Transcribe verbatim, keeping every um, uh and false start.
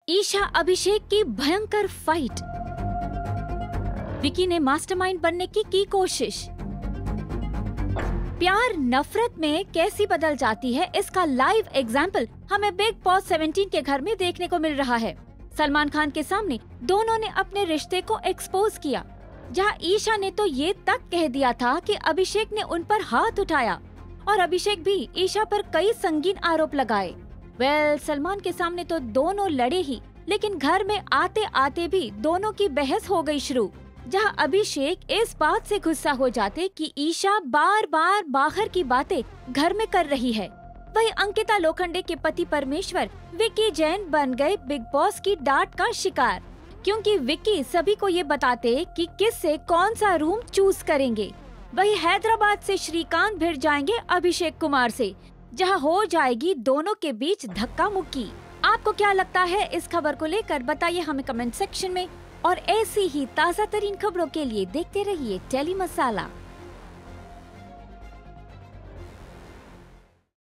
ईशा अभिषेक की भयंकर फाइट, विकी ने मास्टरमाइंड बनने की की कोशिश, प्यार नफरत में कैसी बदल जाती है इसका लाइव एग्जाम्पल हमें बिग बॉस सेवनटीन के घर में देखने को मिल रहा है। सलमान खान के सामने दोनों ने अपने रिश्ते को एक्सपोज किया, जहां ईशा ने तो ये तक कह दिया था कि अभिषेक ने उन पर हाथ उठाया और अभिषेक भी ईशा पर कई संगीन आरोप लगाए। वेल well, सलमान के सामने तो दोनों लड़े ही, लेकिन घर में आते आते भी दोनों की बहस हो गई शुरू, जहां अभिषेक इस बात से गुस्सा हो जाते कि ईशा बार बार बाहर की बातें घर में कर रही है। वहीं अंकिता लोखंडे के पति परमेश्वर विकी जैन बन गए बिग बॉस की डांट का शिकार, क्योंकि विकी सभी को ये बताते कि किससे कौन सा रूम चूज करेंगे। वहीं हैदराबाद से श्रीकांत भिड़ जाएंगे अभिषेक कुमार से, जहां हो जाएगी दोनों के बीच धक्का मुक्की। आपको क्या लगता है इस खबर को लेकर, बताइए हमें कमेंट सेक्शन में। और ऐसी ही ताज़ा तरीन खबरों के लिए देखते रहिए टेली मसाला।